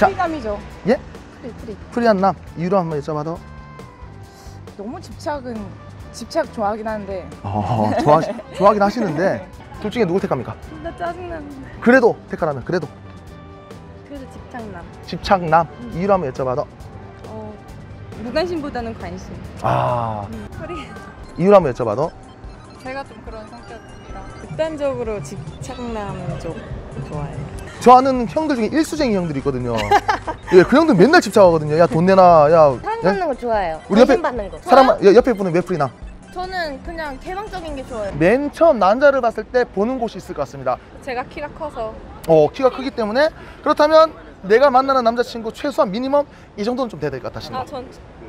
프리감이죠. 예? 프리. 프리한 남 이유로 한번 여쭤봐도. 너무 집착 좋아하긴 하는데. 좋아하긴 하시는데 둘 중에 누굴 택합니까? 나 짜증나는데. 그래도 택하라면 그래도 집착남. 집착남 이유로 한번 여쭤봐도. 무관심보다는 관심. 프리. 이유로 한번 여쭤봐도. 제가 좀 그런 성격이라 극단적으로 집착남 쪽 좋아해요. 저 아는 형들 중에 일수쟁이 형들이 있거든요. 예, 그 형들 맨날 집착하거든요. 야 돈 내놔. 야 사랑 받는 거 좋아해요. 우리 옆에 받는 거. 옆에 분은 왜 프리나? 저는 그냥 개방적인 게 좋아요. 맨 처음 남자를 봤을 때 보는 곳이 있을 것 같습니다. 제가 키가 커서. 키가 크기 때문에. 그렇다면 내가 만나는 남자친구 최소한 미니멈 이 정도는 좀 돼야 될 것 같다. 전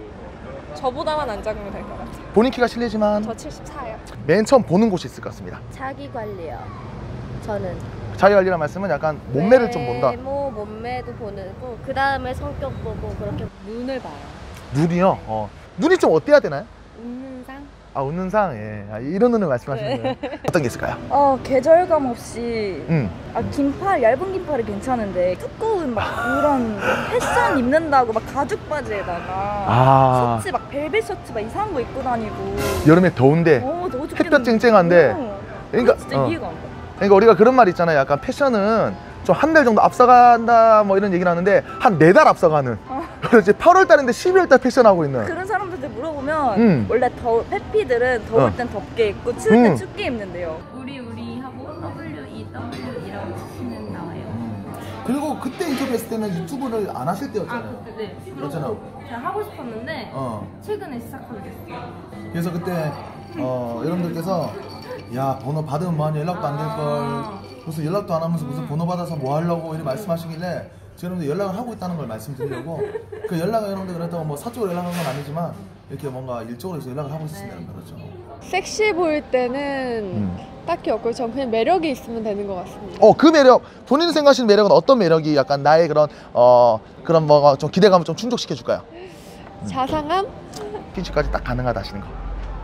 저보다만 안 작으면 될 것 같아요. 본인 키가 실례지만 저 74예요. 맨 처음 보는 곳이 있을 것 같습니다. 자기 관리요. 저는 자기 관리란 말씀은 약간 몸매를 좀 본다. 외모, 몸매도 보는 거. 그 다음에 성격 보고 그렇게. 눈을 봐요. 눈이요? 눈이 좀 어때야 되나요? 웃는 상? 웃는 상. 예. 이런 눈을 말씀하시는 거예요. 어떤 게 있을까요? 계절감 없이. 긴팔, 얇은 긴팔이 괜찮은데 두꺼운 막 그런 패션 입는다고 막 가죽 바지에다가 셔츠 막 벨벳 셔츠 막 이상한 거 입고 다니고. 여름에 더운데 더워 죽겠는데. 햇볕 쨍쨍한데. 그러니까 진짜 이해가 안 가. 그러니까 우리가 그런 말 있잖아요. 약간 패션은 좀 한 달 정도 앞서간다 뭐 이런 얘기를 하는데 한 4달 앞서가는. 그렇지. 8월 달인데 12월 달 패션하고 있는. 그런 사람들한테 물어보면 원래 페피들은 더울 땐 덥게 입고 추울 땐 춥게 입는데요. 우리 하고 WEW이라고 치면 나와요. 그리고 그때 인터뷰했을 때는 유튜브를 안 하실 때였잖아요. 네. 그렇잖아요. 제가 하고 싶었는데 최근에 시작하게 됐어요. 그래서 그때 여러분들께서 야 번호 받으면 뭐하냐 연락도 안 될걸 무슨 연락도 안 하면서 무슨 번호 받아서 뭐 하려고 이렇게 말씀하시길래 제가 여러분들 연락을 하고 있다는 걸 말씀드리려고 그 연락을 여러분들 그랬다고 뭐 사적으로 연락한 건 아니지만 이렇게 뭔가 일적으로 해서 연락을 하고 있었다는 거죠. 섹시해 보일 때는 딱히 없고 전 그냥 매력이 있으면 되는 것 같습니다. 그 매력 본인이 생각하시는 매력은 어떤 매력이 약간 나의 그런 그런 뭐가 좀 기대감을 좀 충족시켜 줄까요? 자상함? 핀치까지 딱 가능하다 하시는 거.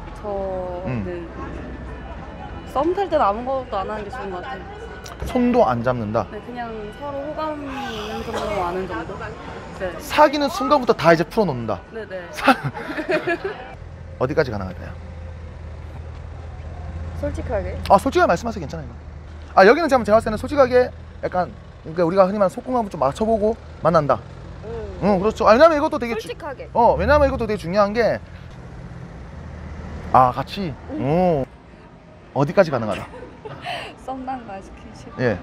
저는 썸 탈 때는 아무것도 안 하는 게 좋은 것 같아요. 손도 안 잡는다. 네, 그냥 서로 호감이 있는 정도 아는 정도. 네. 사귀는 순간부터 다 이제 풀어놓는다. 네네. 어디까지 가능할까요? 솔직하게. 솔직하게 말씀하세요. 괜찮아요. 여기는 제가 봤을 때는 솔직하게 약간 그러니까 우리가 흔히 말하는 속궁합을 좀 맞춰보고 만난다. 그렇죠. 왜냐면 이것도 되게 솔직하게. 왜냐면 이것도 되게 중요한 게 같이. 어디까지 가능하다? 썸남과 스킨십. 예.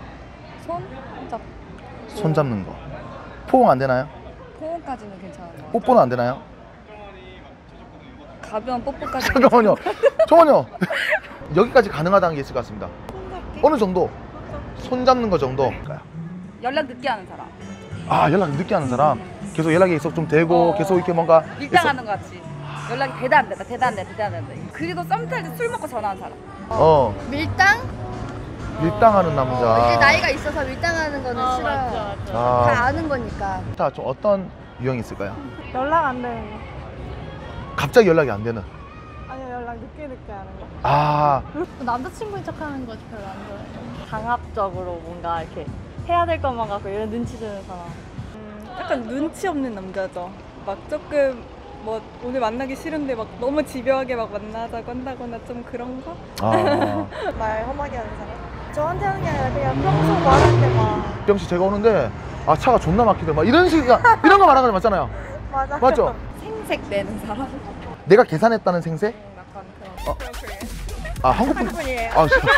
손 잡는 거. 포옹 안 되나요? 포옹까지는 괜찮은 것 같아요. 뽀뽀는 안 되나요? 가벼운 뽀뽀까지. 잠깐만요. 여기까지 가능하다는 게 있을 것 같습니다. 어느 정도? 손 잡는 거 정도. 연락 늦게 하는 사람. 연락 늦게 하는 사람. 계속 연락이 계속 좀 되고 계속 이렇게 뭔가 밀당하는 것 같이. 연락이 대다 안 된다. 그리고 썸 탈 때 술 먹고 전화하는 사람. 밀당? 밀당하는 남자. 이제 나이가 있어서 밀당하는 거는 싫어요. 다 아는 거니까. 자, 좀 어떤 유형이 있을까요? 연락 안 되는 거. 갑자기 연락이 안 되는. 아니요, 연락 늦게 하는 거. 남자친구인 척 하는 거 별로 안 좋아해요. 강압적으로 뭔가 이렇게 해야 될 것만 갖고 이런 눈치 주는 사람. 약간 눈치 없는 남자죠. 막 조금 뭐 오늘 만나기 싫은데 막 너무 집요하게 막 만나자고 한다거나 좀 그런 거? 말 험하게 하는 사람. 저한테 하는 게 아니라 그냥 평소 말할 때 막. 병씨 제가 오는데 차가 존나 막히대 막 이런 식 이런 거 말하는 거 맞잖아요. 맞죠? 생색 내는 사람? 내가 계산했다는 생색? 약간 그런. 한국분이에요.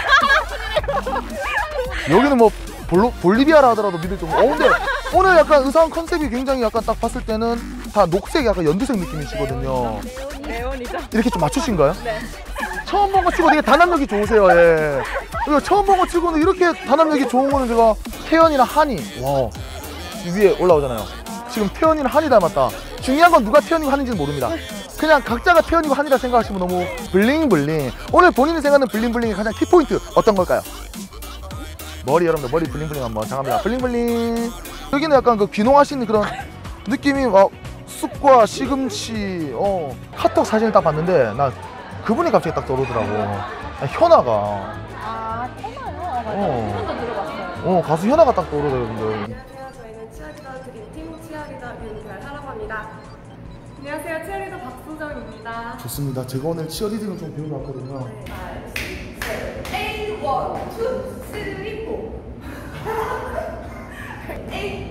여기는 뭐 볼리비아라 하더라도 믿을 정도. 근데 오늘 약간 의상 컨셉이 굉장히 약간 딱 봤을 때는 다 녹색 약간 연두색 느낌이시거든요. 네온이죠. 이렇게 좀 맞추신가요? 네. 처음 본 거 치고 되게 단합력이 좋으세요. 예. 그리고 처음 본 거 치고는 이렇게 단합력이 좋은 거는 제가 태연이나 한이 위에 올라오잖아요. 지금 태연이랑 한이 닮았다. 중요한 건 누가 태연이고 한인지는 모릅니다. 그냥 각자가 태연이고 한이라 생각하시면 너무 블링블링. 오늘 본인이 생각하는 블링블링의 가장 키포인트 어떤 걸까요? 머리 여러분들 머리 블링블링 한번 잠깐만. 블링블링. 여기는 약간 그 귀농하신 그런 느낌이 쑥과 시금치. 카톡 사진을 딱 봤는데 나 그분이 갑자기 딱 떠오르더라고. 현아가. 현아요? 맞아요. 한번더 들어봤어요. 가수 현아가 딱 떠오르더라고요. 안녕하세요. 저희는 치아디더 드림팀 치어리더 윤별하라고 합니다. 안녕하세요. 치어리더 박수정입니다. 좋습니다. 제가 오늘 치어리딩을 좀 배우러 왔거든요. 8, 1, 2, 3, 4 8, 1, 2, 3, 4 5, 6,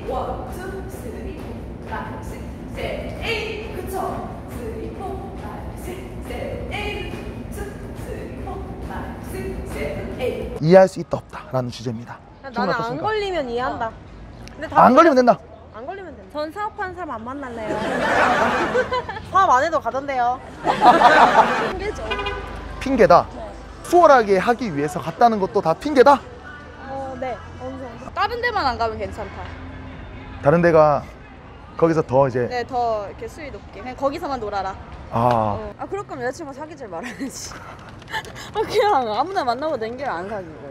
7, 8 그쵸? 3, 4, 5, 6, 7, 8 2, 3, 4, 5, 6, 7, 8 이해할 수 있다 없다 라는 주제입니다. 나는 안 걸리면 이해한다. 근데 안 걸리면 된다. 안 걸리면 된다. 전 사업하는 사람 안 만날래요. 사업 안 해도 가던데요. 핑계죠. 핑계다. 수월하게 하기 위해서 갔다는 것도 다 핑계다. 네. 어느 정도. 다른 데만 안 가면 괜찮다. 다른 데가 거기서 더 이제 네, 더 이렇게 수위 높게. 그냥 거기서만 놀아라. 아 아, 그럴 거면 여자친구 사귀지 말아야지. 그냥 아무나 만나고 댕기를 안 사귀고.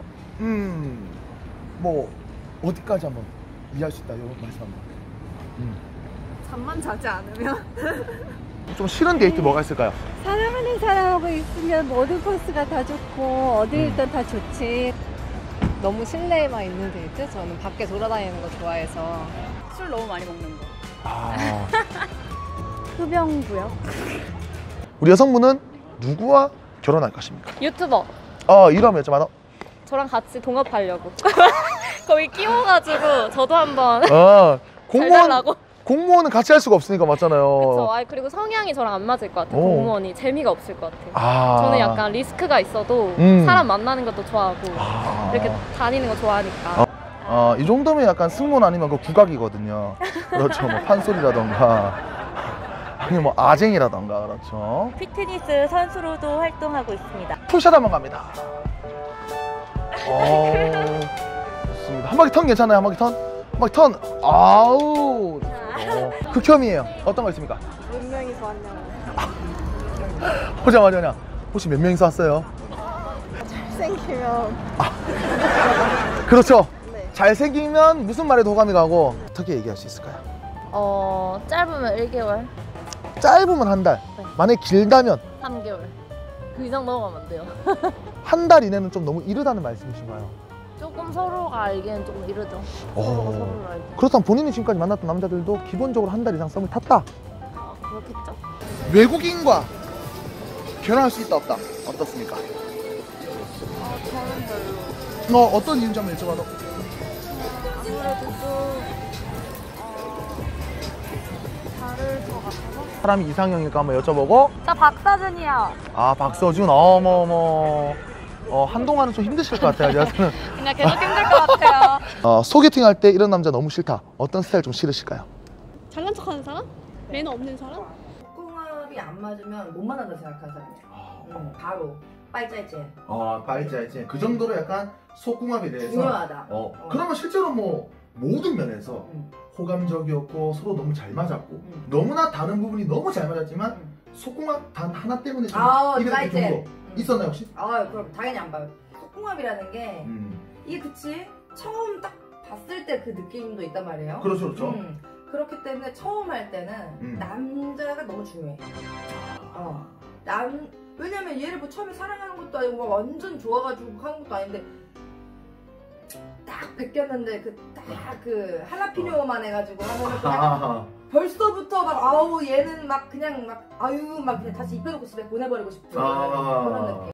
뭐 어디까지 한번 이해할 수 있다 이런 말씀 한번. 잠만 자지 않으면 좀 싫은 데이트 뭐가 있을까요? 사랑하는 사람하고 있으면 모든 코스가 다 좋고 어디든 다 좋지. 너무 실내에만 있는 데이트? 저는 밖에 돌아다니는 거 좋아해서. 술 너무 많이 먹는 거. 아 흡연구역? 우리 여성분은 누구와 결혼할 것입니까? 유튜버. 이러면 여쭤봐도 저랑 같이 동업하려고. 거기 끼워가지고 저도 한번 공무원은 같이 할 수가 없으니까 맞잖아요. 그쵸. 그리고 성향이 저랑 안 맞을 것 같아요. 공무원이 재미가 없을 것 같아요. 저는 약간 리스크가 있어도 사람 만나는 것도 좋아하고 이렇게 다니는 거 좋아하니까. 이 정도면 약간 승무원 아니면 그 국악이거든요. 그렇죠. 뭐 판소리라던가 아니면 뭐 아쟁이라던가 그렇죠. 피트니스 선수로도 활동하고 있습니다. 풀샷 한번 갑니다. 좋습니다. 한 바퀴 턴 괜찮아요? 한 바퀴 턴? 한 바퀴 턴. 아우. 극혐이에요. 어떤 거 있습니까? 몇 명이서 왔냐고. 보자마자 그냥 혹시 몇 명이서 왔어요? 생기면. 그렇죠. 네. 잘생기면 무슨 말에도 호감이 가고 어떻게 얘기할 수 있을까요? 짧으면 1개월, 짧으면 한 달. 네. 만약에 길다면 3개월. 그 이상 넘어가면 안 돼요. 한 달 이내는 좀 너무 이르다는 말씀이신가요? 조금 서로가 알기엔 조금 이르죠. 서로가 서로를 알기. 그렇다면 본인이 지금까지 만났던 남자들도 기본적으로 한 달 이상 썸을 탔다. 그렇겠죠. 외국인과 결혼할 수 있다 없다 어떻습니까? 저는 별로. 어떤 이유인지 한번 여쭤봐도. 아무래도 좀 다를 것 같아서. 사람이 이상형일까 한번 여쭤보고. 나 박사준이야. 박서준 어머머. 한동안은 좀 힘드실 것 같아요. 저는. 그냥 계속 힘들 것 같아요. 소개팅 할 때 이런 남자 너무 싫다. 어떤 스타일 좀 싫으실까요? 잘난 척하는 사람? 매너 없는 사람? 궁합이 안 맞으면 못 만난다 생각하는 사람이에요. 바로 빨짜이째. 빨짜이째. 그 정도로 약간 속궁합에 대해서 중요하다. 그러면 실제로 뭐 모든 면에서 호감적이었고 서로 너무 잘 맞았고 너무나 다른 부분이 너무 잘 맞았지만 속궁합 단 하나 때문에 좀 이랬던 경우도 있었나요 혹시? 그럼 당연히 안 봐요. 속궁합이라는 게 이게 그치? 처음 딱 봤을 때 그 느낌도 있단 말이에요. 그렇죠, 그렇죠. 그렇기 때문에 처음 할 때는 남자가 너무 중요해. 왜냐면 얘를 뭐 처음에 사랑하는 것도 아니고 막 완전 좋아가지고 하는 것도 아닌데 딱 뺏겼는데 그 할라피뇨만 해가지고 하면은 그냥 벌써부터 막 얘는 막 그냥 막 그냥 다시 입혀놓고 집에 보내버리고 싶은 그런 느낌.